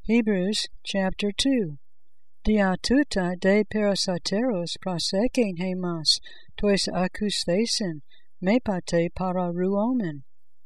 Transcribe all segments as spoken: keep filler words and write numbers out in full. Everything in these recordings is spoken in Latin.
Hebrews chapter two. Dia tuta de parasateros proseken hemas, tois acousthesin, mepate para ruomen.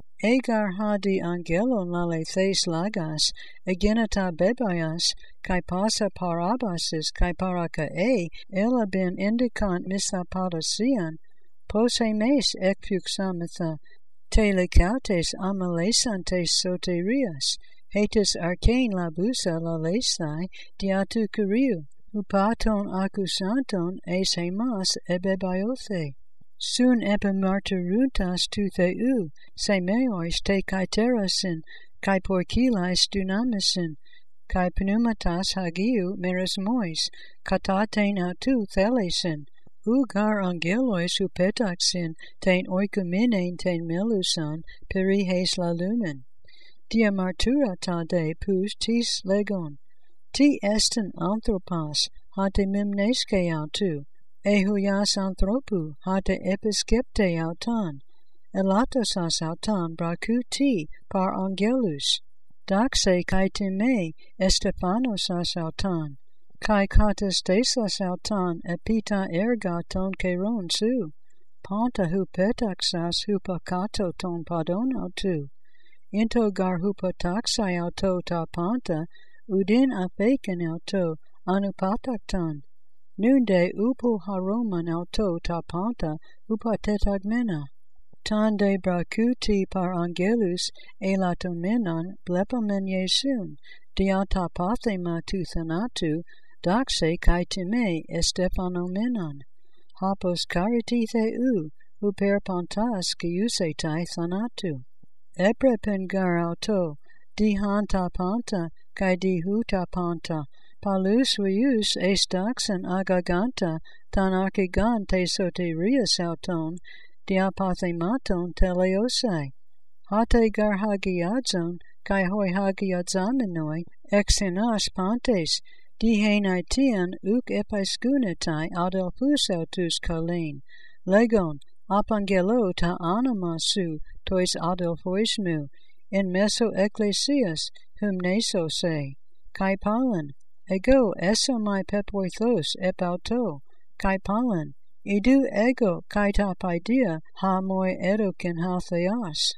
Egar ha di angelon lale thes lagas, egenata bebayas, kai pasa parabasis, kai paraka e, ela ben indicant misapodasian, pos hemes ekfuxamitha, telecautes amalesantes soterias, hetis arcane labusa lalesai, diatu curiu, upaton accusanton es hemas ebebiothe. Sun epimarteruntas tu theu, semeois te kaiterasin, kai porkilais dunamisin, kai pneumatas hagiu merismois, kataten autu thelesin, ugar angelois upetaxin, ten oikomenein ten melusan, perihes la lumen. Dia martura ta de pus tis legon, ti estin anthropos, hate mimneske autu, ehuyas anthropu, hate episkepte autan, elatosas autan braku ti par angelus, daxe kai time estefanosas autan, kai katestesas autan epita erga ton keron su, panta hupetaxas hupakato ton padon autu, into gar hupataxai auto ta panta, udin afeken auto anupataktan, nunde upu haroman auto ta panta upatetagmena. Tan de bracuti par angelus elatomenon blepamen Jesun, diata pathema tu thanatu, daxe kai time estefanomenon. Hapos cariti theu, uper pantas kiusetai thanatu. Eprepen gar auto, di hanta panta, kai di huta panta, palus vius es daxen agaganta, tan archigante soterias auton, diapathematon teleosai. Hate gar hagiadzon, kai hoi hagiadzamenoi, exenas pantes, dihenaitian uk episkunetai adelphus autus kalein, legon, apangelo ta anamasu, tois adelphoismu, in meso ecclesias, hum neso se, kai palan, ego eso mai pepoithos epauto, kai palan, idu ego kai tapaidia ha moi edokin ha theas.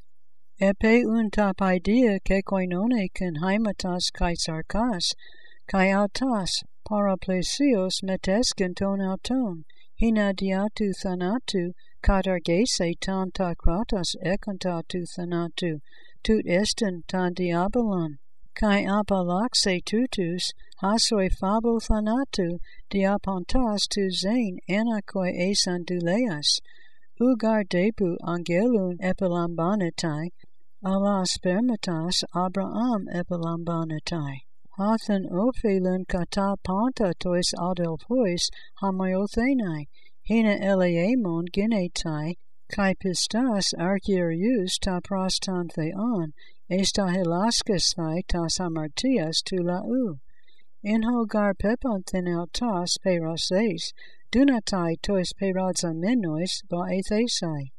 Epe un tapaidia ke koinone ken haimatas kai sarkas, kai autas paraplesios metesken ton auton, hina diatu thanatu, katargese tan ta kratas ekanta tu thanatu, tut estin tan diabolon, kai apalaxe tutus, hasoi fabo thanatu, diapontas tu zain anakoi esan duleas, ugar depu angelun epilambanetai, ala spermatas Abraham epilambanetai. Hathan ophelun kata panta tois adelphois hamaothenai, hina eleemon genetai, kai pistas archierius ta prostan theon, esta helaskas thai tas amartias tu lau. Inho gar pepanthen autas perases, dunatai tois perazamenois ba ethesai.